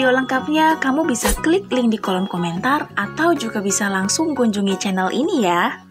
video lengkapnya, kamu bisa klik link di kolom komentar atau juga bisa langsung kunjungi channel ini ya.